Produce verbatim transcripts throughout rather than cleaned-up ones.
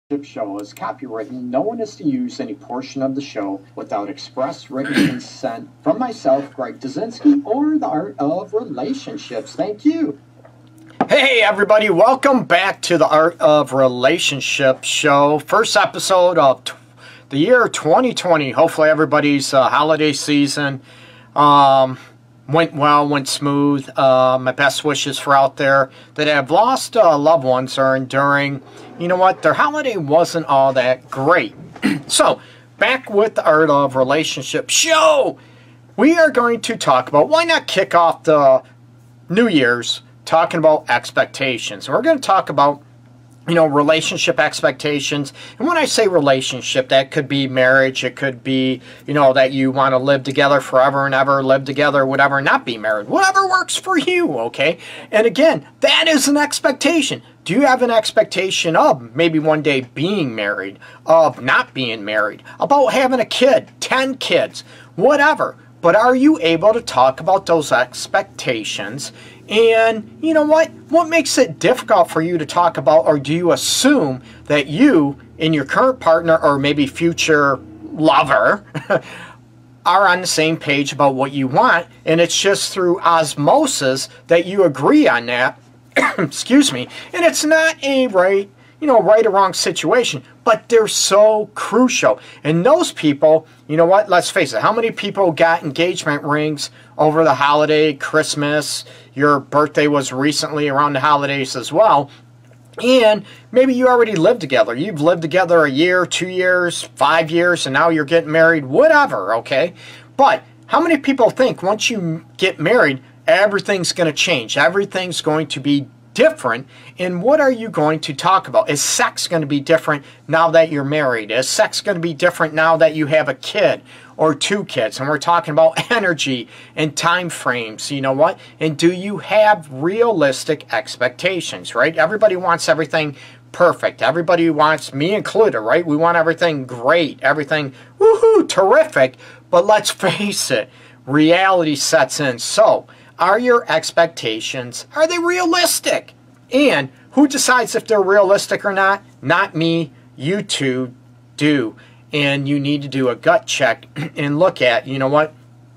Show is copyrighted. No one is to use any portion of the show without express written consent from myself, Greg Dazinski, or the Art of Relationships. Thank you. Hey everybody, welcome back to the Art of Relationships show. First episode of the year twenty twenty. Hopefully everybody's uh, holiday season um, went well, went smooth. Uh, my best wishes for out there that have lost uh, loved ones or enduring. You know what? Their holiday wasn't all that great. So, back with the Art of Relationship show. We are going to talk about, why not kick off the New Year's talking about expectations. We're going to talk about, you know, relationship expectations. And when I say relationship, that could be marriage. It could be, you know, that you want to live together forever and ever, live together, whatever, not be married. Whatever works for you, okay? And again, that is an expectation. Do you have an expectation of maybe one day being married, of not being married, about having a kid, ten kids, whatever? But are you able to talk about those expectations? And you know what? What makes it difficult for you to talk about, or do you assume that you and your current partner or maybe future lover are on the same page about what you want, and it's just through osmosis that you agree on that? Excuse me. And it's not a right, you know, right or wrong situation, but they're so crucial. And those people, you know what, let's face it, how many people got engagement rings over the holiday, Christmas, your birthday was recently around the holidays as well, and maybe you already lived together. You've lived together a year, two years, five years, and now you're getting married, whatever, okay? But how many people think once you get married, everything's going to change, everything's going to be different? And what are you going to talk about? Is sex going to be different now that you're married? Is sex going to be different now that you have a kid or two kids? And we're talking about energy and time frames, you know what? And do you have realistic expectations, right? Everybody wants everything perfect. Everybody wants, me included, right? We want everything great, everything woohoo, terrific. But let's face it, reality sets in. So, are your expectations, are they realistic? And who decides if they're realistic or not? Not me. You two do. And you need to do a gut check and look at, you know what?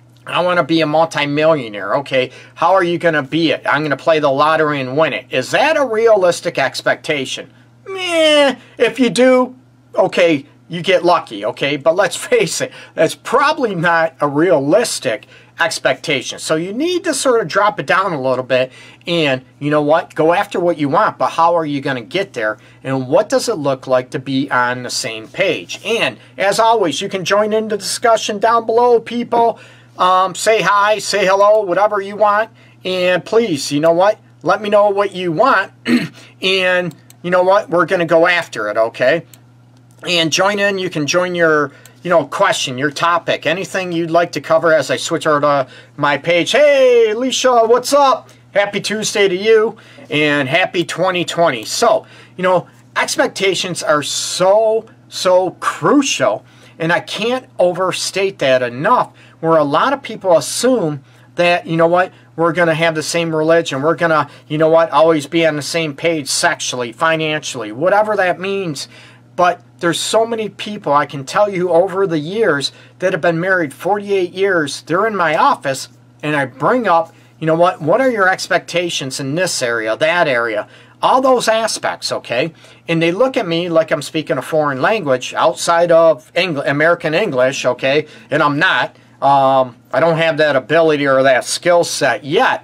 I want to be a multimillionaire. Okay, how are you going to be it? I'm going to play the lottery and win it. Is that a realistic expectation? Meh. If you do, okay, you get lucky, okay? But let's face it, that's probably not a realistic expectation. So you need to sort of drop it down a little bit and, you know what, go after what you want, but how are you going to get there? And what does it look like to be on the same page? And as always, you can join in the discussion down below, people. Um, say hi, say hello, whatever you want. And please, you know what, let me know what you want. And you know what, we're going to go after it, okay? And join in. You can join your, you know, question, your topic, anything you'd like to cover as I switch over to my page. Hey, Alicia, what's up? Happy Tuesday to you, and happy twenty twenty. So, you know, expectations are so, so crucial, and I can't overstate that enough, where a lot of people assume that, you know what, we're going to have the same religion, we're going to, you know what, always be on the same page sexually, financially, whatever that means. But there's so many people, I can tell you over the years, that have been married forty-eight years. They're in my office, and I bring up, you know what, what are your expectations in this area, that area, all those aspects, okay? And they look at me like I'm speaking a foreign language outside of English, American English, okay? And I'm not. Um, I don't have that ability or that skill set yet.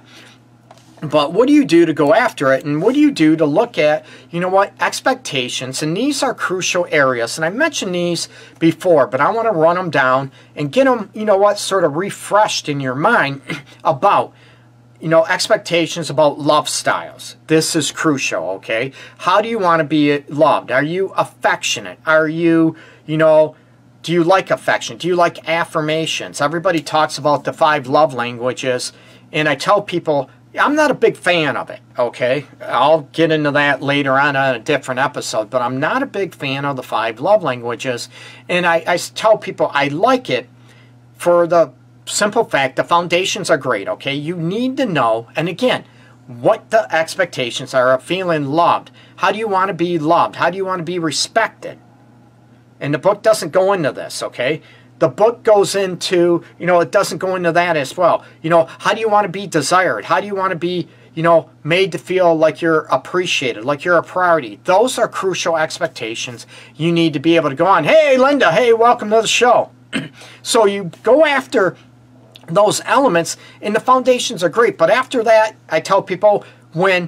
But what do you do to go after it? And what do you do to look at, you know what, expectations? And these are crucial areas. And I mentioned these before, but I want to run them down and get them, you know what, sort of refreshed in your mind about, you know, expectations about love styles. This is crucial, okay? How do you want to be loved? Are you affectionate? Are you, you know, do you like affection? Do you like affirmations? Everybody talks about the five love languages, and I tell people, I'm not a big fan of it, okay? I'll get into that later on on a different episode, but I'm not a big fan of the five love languages. And I, I tell people I like it for the simple fact the foundations are great, okay? You need to know, and again, what the expectations are of feeling loved. How do you want to be loved? How do you want to be respected? And the book doesn't go into this, okay? The book goes into, you know, it doesn't go into that as well. You know, how do you want to be desired? How do you want to be, you know, made to feel like you're appreciated, like you're a priority? Those are crucial expectations you need to be able to go on. Hey, Linda, hey, welcome to the show. So you go after those elements, and the foundations are great. But after that, I tell people, when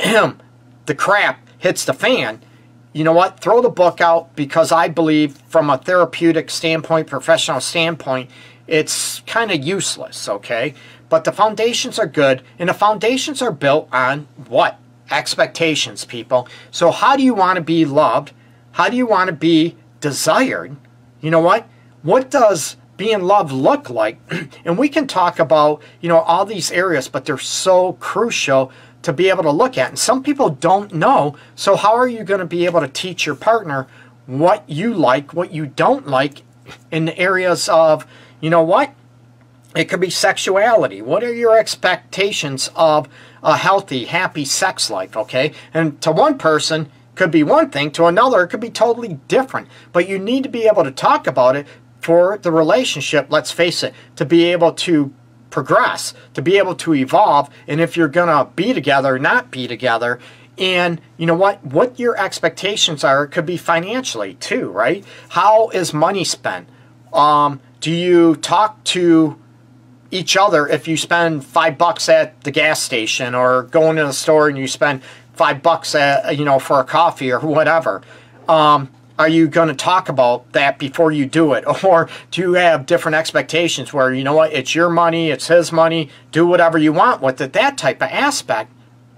the crap hits the fan, you know what? Throw the book out, because I believe from a therapeutic standpoint, professional standpoint, it's kind of useless, okay? But the foundations are good, and the foundations are built on what? Expectations, people. So how do you want to be loved? How do you want to be desired? You know what? What does being loved look like? And we can talk about, you know, all these areas, but they're so crucial to be able to look at. And some people don't know, so how are you going to be able to teach your partner what you like, what you don't like in the areas of, you know what? It could be sexuality. What are your expectations of a healthy, happy sex life, okay? And to one person, could be one thing. To another, it could be totally different. But you need to be able to talk about it for the relationship, let's face it, to be able to progress, to be able to evolve, and if you're going to be together, not be together. And you know what? What your expectations are, it could be financially too, right? How is money spent? Um, do you talk to each other if you spend five bucks at the gas station, or going to the store and you spend five bucks at, you know, for a coffee or whatever? Um, Are you going to talk about that before you do it? Or do you have different expectations where, you know what, it's your money, it's his money, do whatever you want with it, that type of aspect.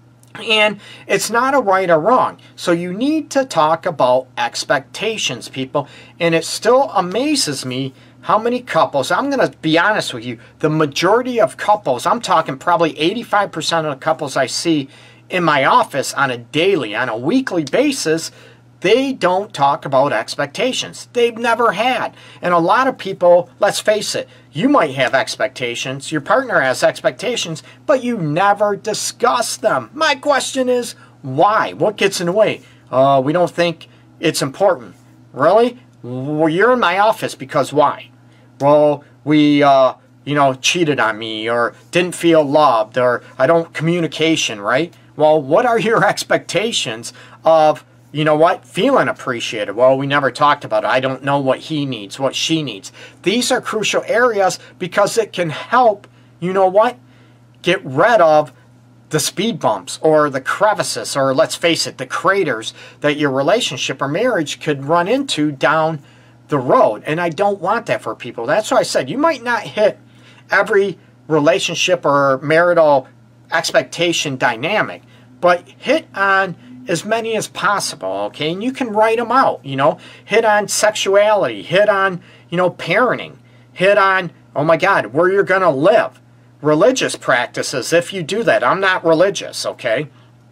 And it's not a right or wrong. So you need to talk about expectations, people. And it still amazes me how many couples, I'm going to be honest with you, the majority of couples, I'm talking probably eighty-five percent of the couples I see in my office on a daily, on a weekly basis, they don't talk about expectations. They've never had. And a lot of people, let's face it, you might have expectations, your partner has expectations, but you never discuss them. My question is, why? What gets in the way? Uh, we don't think it's important. Really? Well, you're in my office because why? Well, we, uh, you know, cheated on me, or didn't feel loved, or I don't communication, right? Well, what are your expectations of, you know what, feeling appreciated? Well, we never talked about it. I don't know what he needs, what she needs. These are crucial areas, because it can help, you know what, get rid of the speed bumps or the crevices, or let's face it, the craters that your relationship or marriage could run into down the road. And I don't want that for people. That's why I said you might not hit every relationship or marital expectation dynamic, but hit on as many as possible, okay? And you can write them out, you know? Hit on sexuality, hit on, you know, parenting, hit on, oh my God, where you're going to live. Religious practices, if you do that. I'm not religious, okay?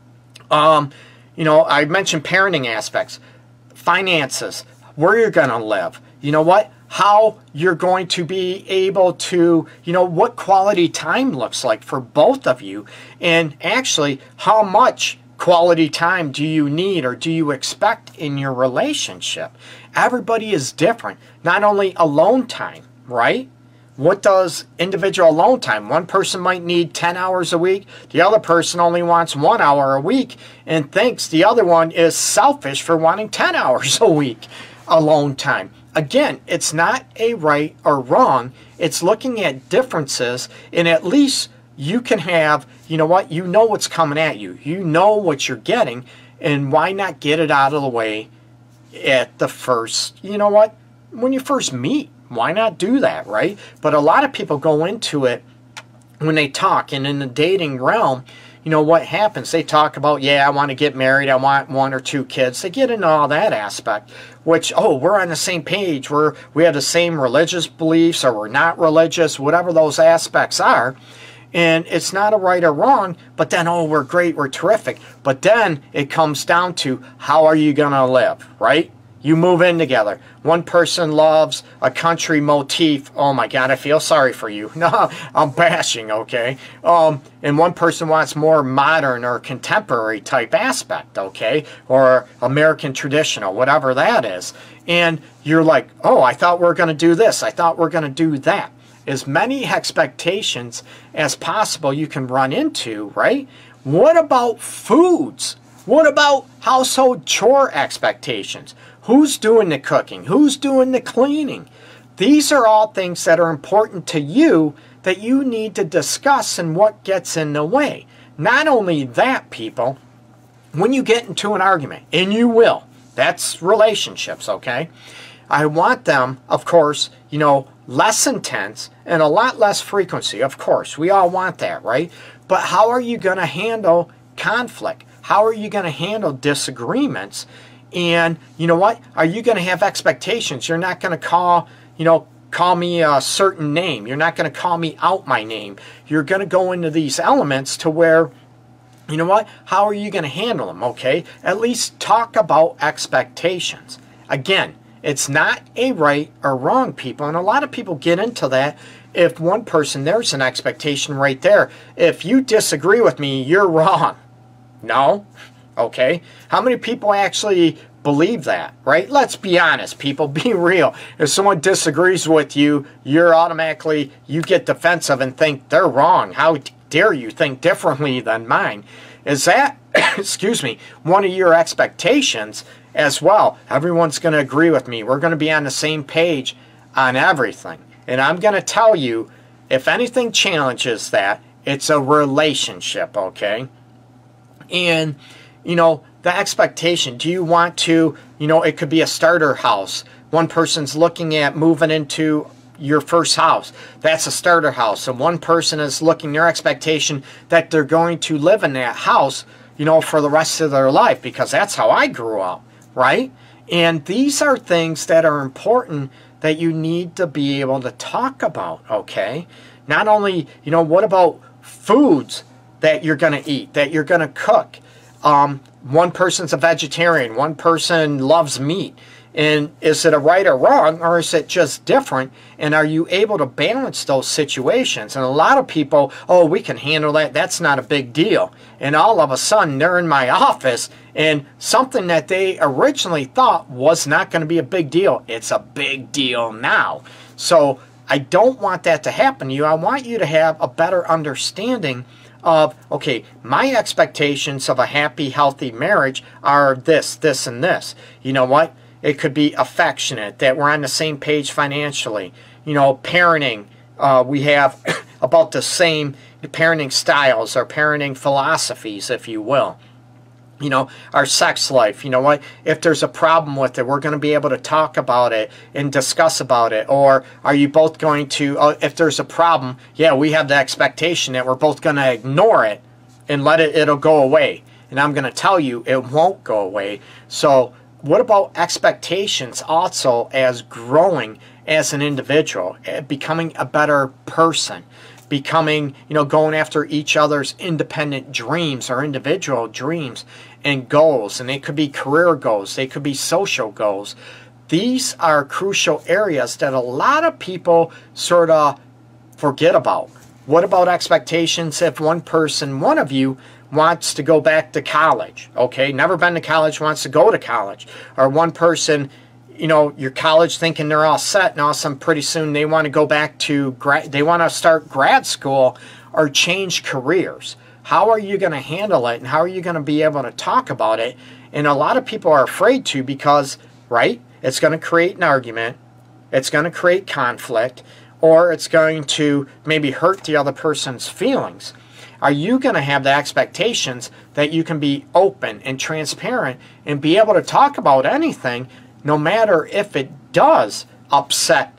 Um, you know, I mentioned parenting aspects. Finances, where you're going to live. You know what? How you're going to be able to, you know, what quality time looks like for both of you. And actually, how much quality time do you need or do you expect in your relationship? Everybody is different. Not only alone time, right? What does individual alone time? One person might need ten hours a week. The other person only wants one hour a week and thinks the other one is selfish for wanting ten hours a week alone time. Again, it's not a right or wrong. It's looking at differences, and at least you can have, you know what, you know what's coming at you. You know what you're getting, and why not get it out of the way at the first, you know what, when you first meet. Why not do that, right? But a lot of people go into it when they talk, and in the dating realm, you know what happens? They talk about, yeah, I want to get married, I want one or two kids. They get into all that aspect, which, oh, we're on the same page, we're, we have the same religious beliefs, or we're not religious, whatever those aspects are. And it's not a right or wrong, but then, oh, we're great, we're terrific. But then it comes down to, how are you going to live, right? You move in together. One person loves a country motif. Oh my God, I feel sorry for you. No, I'm bashing, okay? Um, and one person wants more modern or contemporary type aspect, okay? Or American traditional, whatever that is. And you're like, oh, I thought we were going to do this. I thought we we're going to do that. As many expectations as possible you can run into, right? What about foods? What about household chore expectations? Who's doing the cooking? Who's doing the cleaning? These are all things that are important to you that you need to discuss and what gets in the way. Not only that, people, when you get into an argument, and you will, that's relationships, okay? I want them, of course, you know, less intense and a lot less frequency. Of course, we all want that, right? But how are you going to handle conflict? How are you going to handle disagreements? And you know what? Are you going to have expectations? You're not going to call, you know, call me a certain name. You're not going to call me out my name. You're going to go into these elements to where, you know what? How are you going to handle them? Okay? At least talk about expectations. Again, it's not a right or wrong, people. And a lot of people get into that. If one person, there's an expectation right there. If you disagree with me, you're wrong. No? Okay? How many people actually believe that, right? Let's be honest, people. Be real. If someone disagrees with you, you're automatically, you get defensive and think they're wrong. How dare you think differently than mine? Is that, excuse me, one of your expectations as well? Everyone's going to agree with me. We're going to be on the same page on everything. And I'm going to tell you, if anything challenges that, it's a relationship, okay? And, you know, the expectation, do you want to, you know, it could be a starter house. One person's looking at moving into your first house. That's a starter house. And one person is looking, their expectation that they're going to live in that house, you know, for the rest of their life, because that's how I grew up, right? And these are things that are important that you need to be able to talk about, okay? Not only, you know, what about foods that you're going to eat, that you're going to cook? Um, one person's a vegetarian, one person loves meat. And is it a right or wrong, or is it just different? And are you able to balance those situations? And a lot of people, oh, we can handle that. That's not a big deal. And all of a sudden, they're in my office, and something that they originally thought was not going to be a big deal, it's a big deal now. So I don't want that to happen to you. I want you to have a better understanding of, okay, my expectations of a happy, healthy marriage are this, this, and this. You know what? It could be affectionate, that we're on the same page financially. You know, parenting, uh, we have about the same parenting styles or parenting philosophies, if you will. You know, our sex life, you know what? If there's a problem with it, we're going to be able to talk about it and discuss about it. Or are you both going to, uh, if there's a problem, yeah, we have the expectation that we're both going to ignore it and let it, it'll go away. And I'm going to tell you, it won't go away. So what about expectations also as growing as an individual, becoming a better person, becoming, you know, going after each other's independent dreams or individual dreams and goals? And they could be career goals, they could be social goals. These are crucial areas that a lot of people sort of forget about. What about expectations if one person, one of you, wants to go back to college, okay? Never been to college, wants to go to college. Or one person, you know, your college thinking they're all set, and all of a sudden pretty soon they want to go back to, grad, they want to start grad school or change careers. How are you going to handle it, and how are you going to be able to talk about it? And a lot of people are afraid to because, right, it's going to create an argument, it's going to create conflict, or it's going to maybe hurt the other person's feelings. Are you going to have the expectations that you can be open and transparent and be able to talk about anything, no matter if it does upset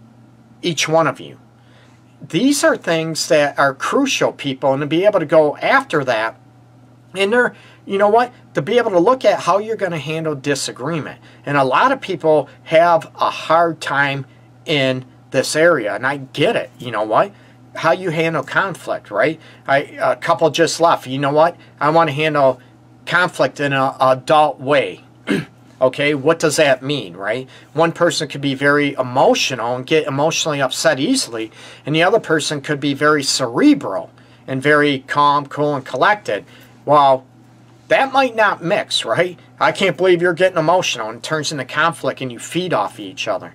each one of you? These are things that are crucial, people, and to be able to go after that. And they're, you know what, to be able to look at how you're going to handle disagreement. And a lot of people have a hard time in this area, and I get it. You know what? How you handle conflict, right? I, a couple just left. You know what? I want to handle conflict in an adult way. Okay, what does that mean, right? One person could be very emotional and get emotionally upset easily, and the other person could be very cerebral and very calm, cool, and collected. Well, that might not mix, right? I can't believe you're getting emotional, and it turns into conflict and you feed off each other.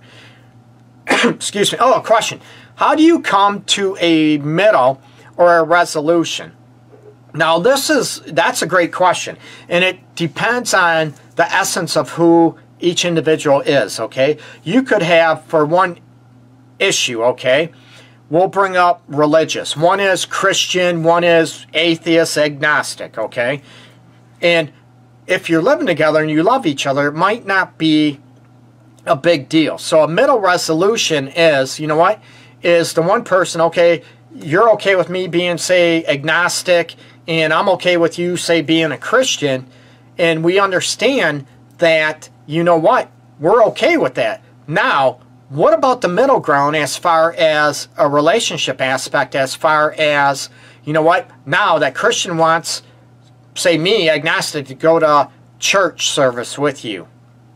Excuse me. Oh, a question. How do you come to a middle or a resolution? Now, this is, that's a great question, and it depends on the essence of who each individual is, okay? You could have, for one issue, okay, we'll bring up religious. One is Christian, one is atheist, agnostic, okay? And if you're living together and you love each other, it might not be a big deal. So a middle resolution is, you know what, is the one person, okay, you're okay with me being, say, agnostic, and I'm okay with you, say, being a Christian, and we understand that, you know what, we're okay with that. Now, what about the middle ground as far as a relationship aspect, as far as, you know what, now that Christian wants, say me, agnostic, to go to church service with you.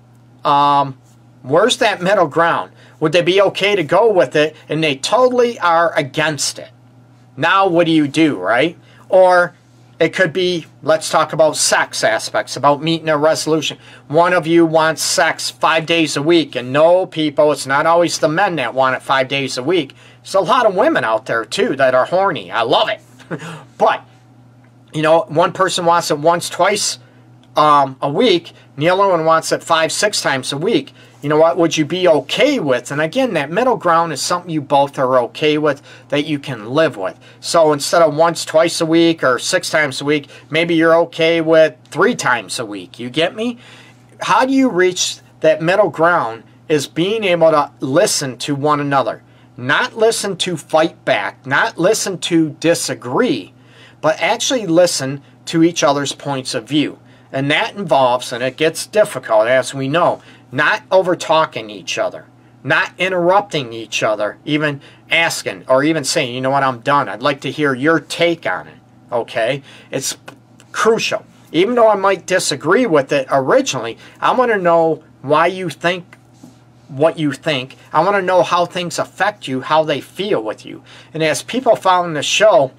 Um, where's that middle ground? Would they be okay to go with it, and they totally are against it? Now, what do you do, right? Or it could be, let's talk about sex aspects, about meeting a resolution. One of you wants sex five days a week, and no, people, it's not always the men that want it five days a week. There's a lot of women out there, too, that are horny. I love it. But, you know, one person wants it once, twice um, a week, and the other one wants it five, six times a week. You know what, would you be okay with? And again, that middle ground is something you both are okay with, that you can live with. So instead of once, twice a week or six times a week, maybe you're okay with three times a week. You get me? How do you reach that middle ground is being able to listen to one another. Not listen to fight back, not listen to disagree, but actually listen to each other's points of view. And that involves, and it gets difficult as we know, not over-talking each other, not interrupting each other, even asking or even saying, you know what, I'm done. I'd like to hear your take on it, okay? It's crucial. Even though I might disagree with it originally, I want to know why you think what you think. I want to know how things affect you, how they feel with you. And as people following the show,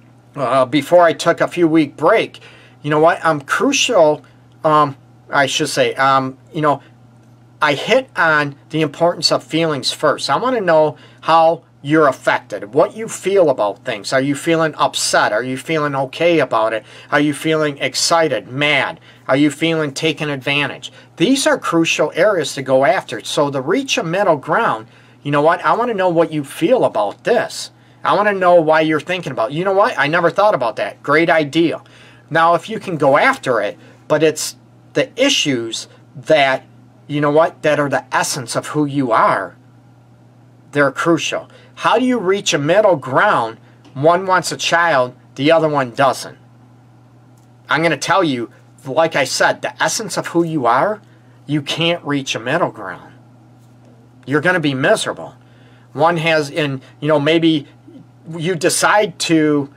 uh, before I took a few week break, you know what, I'm crucial, um, I should say, um, you know, I hit on the importance of feelings first. I want to know how you're affected, what you feel about things. Are you feeling upset? Are you feeling okay about it? Are you feeling excited, mad? Are you feeling taken advantage? These are crucial areas to go after. So to reach a middle ground, you know what, I want to know what you feel about this. I want to know why you're thinking about it. You know what, I never thought about that. Great idea. Now, if you can go after it, but it's the issues that, you know what, that are the essence of who you are, they're crucial. How do you reach a middle ground? One wants a child, the other one doesn't. I'm going to tell you, like I said, the essence of who you are, you can't reach a middle ground. You're going to be miserable. One has, in, you know, maybe you decide to,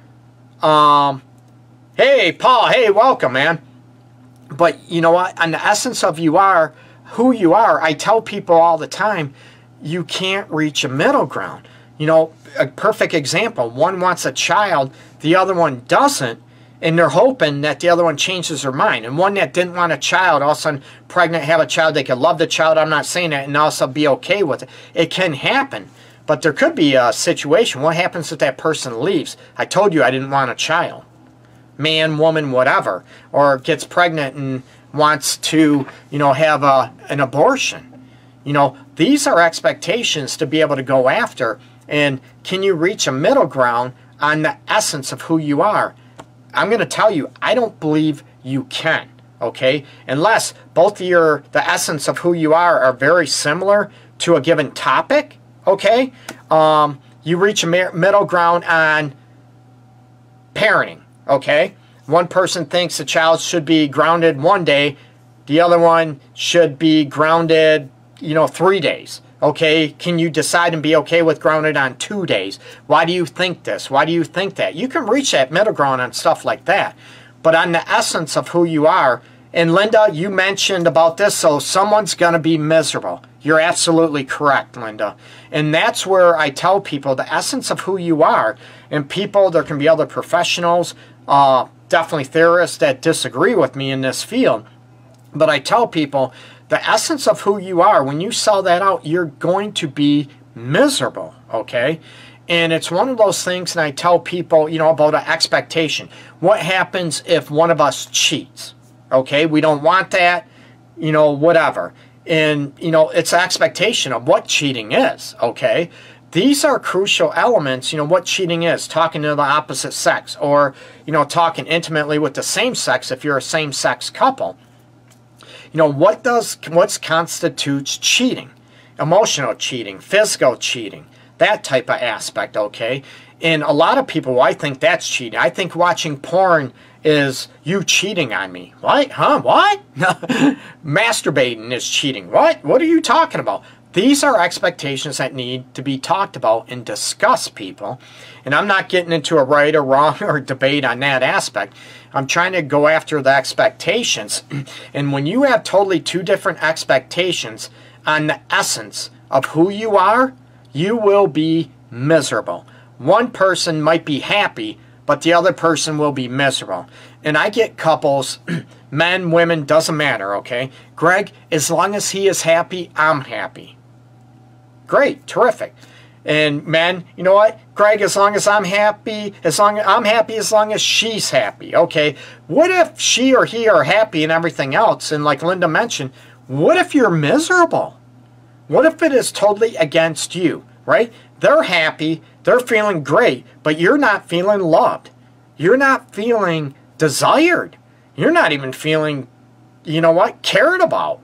um, hey, Paul, hey, welcome, man. But you know what, on the essence of you are, who you are, I tell people all the time, you can't reach a middle ground. You know, a perfect example, one wants a child, the other one doesn't, and they're hoping that the other one changes their mind. And one that didn't want a child, all of a sudden pregnant, have a child, they could love the child, I'm not saying that, and also be okay with it. It can happen, but there could be a situation. What happens if that person leaves? I told you I didn't want a child. Man, woman, whatever, or gets pregnant and wants to, you know, have a, an abortion. You know, these are expectations to be able to go after. And can you reach a middle ground on the essence of who you are? I'm going to tell you, I don't believe you can, okay? Unless both of your, the essence of who you are are very similar to a given topic, okay? Um, you reach a middle ground on parenting. Okay, one person thinks the child should be grounded one day, the other one should be grounded, you know, three days. Okay, can you decide and be okay with grounded on two days? Why do you think this? Why do you think that? You can reach that middle ground on stuff like that. But on the essence of who you are, And Linda, you mentioned about this, so someone's going to be miserable. You're absolutely correct, Linda. And that's where I tell people the essence of who you are. And people, there can be other professionals, uh, definitely theorists that disagree with me in this field. But I tell people the essence of who you are, when you sell that out, you're going to be miserable, okay? And it's one of those things, and I tell people, you know, about an expectation. What happens if one of us cheats? Okay, we don't want that, you know, whatever. And, you know, it's an expectation of what cheating is, okay? These are crucial elements, you know, what cheating is, talking to the opposite sex, or, you know, talking intimately with the same sex if you're a same-sex couple. You know, what does, what constitutes cheating? Emotional cheating, physical cheating, that type of aspect, okay? And a lot of people, I think that's cheating. I think watching porn is you cheating on me. What? Huh? What? Masturbating is cheating. What? What are you talking about? These are expectations that need to be talked about and discussed, people. And I'm not getting into a right or wrong or debate on that aspect. I'm trying to go after the expectations. And when you have totally two different expectations on the essence of who you are, you will be miserable. One person might be happy, but the other person will be miserable. And I get couples, men, women, doesn't matter, okay? Greg, as long as he is happy, I'm happy. Great, terrific. And men, you know what? Greg, as long as I'm happy, as long as I'm happy, as long as she's happy. Okay, what if she or he are happy and everything else? And like Linda mentioned, what if you're miserable? What if it is totally against you, right? They're happy, they're feeling great, but you're not feeling loved. You're not feeling desired. You're not even feeling, you know what, cared about.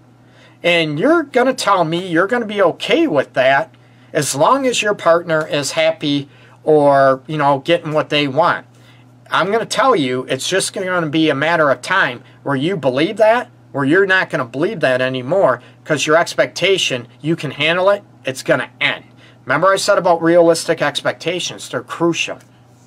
And you're going to tell me you're going to be okay with that as long as your partner is happy or, you know, getting what they want. I'm going to tell you it's just going to be a matter of time where you believe that, where you're not going to believe that anymore because your expectation, you can handle it, it's going to end. Remember I said about realistic expectations, they're crucial.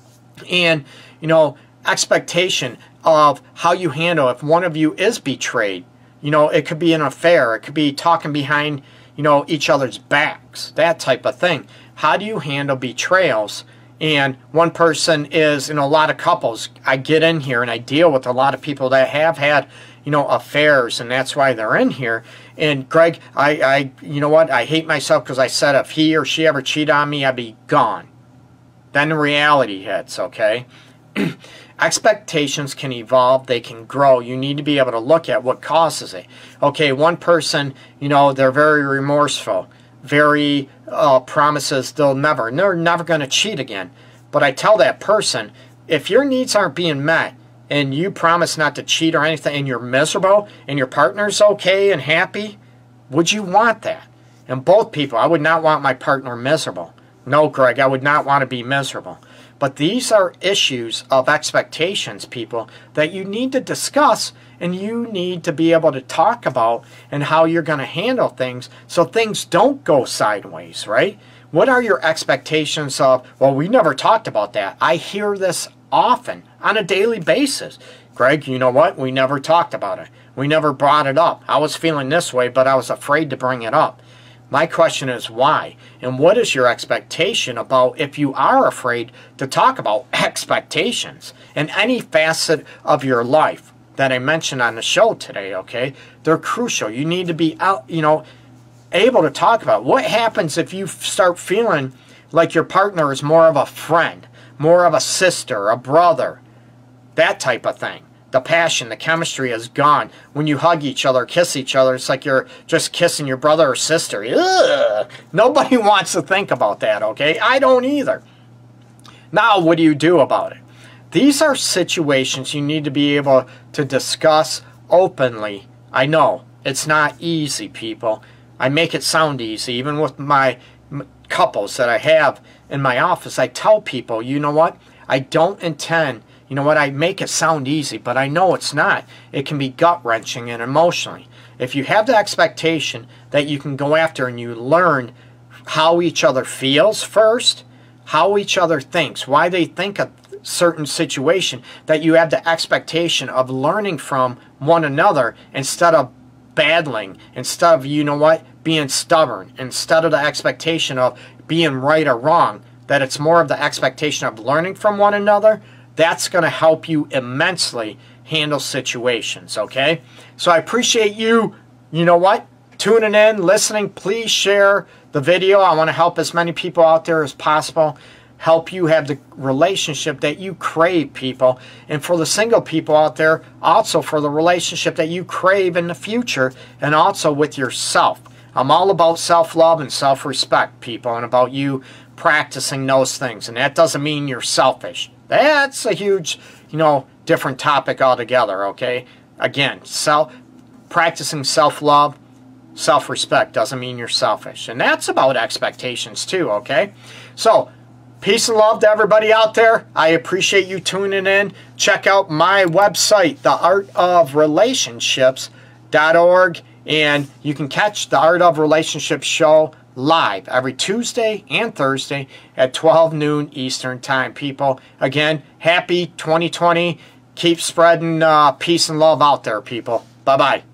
And, you know, expectation of how you handle if one of you is betrayed. You know, it could be an affair, it could be talking behind, you know, each other's backs, that type of thing. How do you handle betrayals? And one person is, in a lot of couples, I get in here and I deal with a lot of people that have had, you know, affairs, and that's why they're in here. And Greg, I, I you know what, I hate myself because I said if he or she ever cheated on me, I'd be gone. Then the reality hits, okay? Expectations can evolve, they can grow. You need to be able to look at what causes it. Okay, one person, you know, they're very remorseful, very uh, promises they'll never, they're never going to cheat again. But I tell that person, if your needs aren't being met and you promise not to cheat or anything and you're miserable and your partner's okay and happy, would you want that? And both people, I would not want my partner miserable. No, Greg, I would not want to be miserable. But these are issues of expectations, people, that you need to discuss and you need to be able to talk about and how you're going to handle things so things don't go sideways, right? What are your expectations of, well, we never talked about that. I hear this often on a daily basis. Greg, you know what? We never talked about it. We never brought it up. I was feeling this way, but I was afraid to bring it up. My question is why? And what is your expectation about if you are afraid to talk about expectations in any facet of your life that I mentioned on the show today, okay? They're crucial. You need to be out, you know, able to talk about what happens if you start feeling like your partner is more of a friend, more of a sister, a brother, that type of thing. The passion, the chemistry is gone. When you hug each other, kiss each other, it's like you're just kissing your brother or sister. Ugh. Nobody wants to think about that, okay? I don't either. Now, what do you do about it? These are situations you need to be able to discuss openly. I know, it's not easy, people. I make it sound easy. Even with my couples that I have in my office, I tell people, you know what? I don't intend... You know what, I make it sound easy, but I know it's not. It can be gut-wrenching and emotionally. If you have the expectation that you can go after and you learn how each other feels first, how each other thinks, why they think of certain situation, that you have the expectation of learning from one another instead of battling, instead of, you know what, being stubborn, instead of the expectation of being right or wrong, that it's more of the expectation of learning from one another. That's going to help you immensely handle situations, okay? So I appreciate you, you know what, tuning in, listening. Please share the video. I want to help as many people out there as possible, help you have the relationship that you crave, people. And for the single people out there, also for the relationship that you crave in the future, and also with yourself. I'm all about self-love and self-respect, people, and about you practicing those things. And that doesn't mean you're selfish. That's a huge, you know, different topic altogether, okay? Again, self, practicing self-love, self-respect doesn't mean you're selfish. And that's about expectations too, okay? So, peace and love to everybody out there. I appreciate you tuning in. Check out my website, the art of relationships dot org, and you can catch the Art of Relationships show live every Tuesday and Thursday at twelve noon Eastern Time, people. Again, happy twenty twenty. Keep spreading uh, peace and love out there, people. Bye-bye.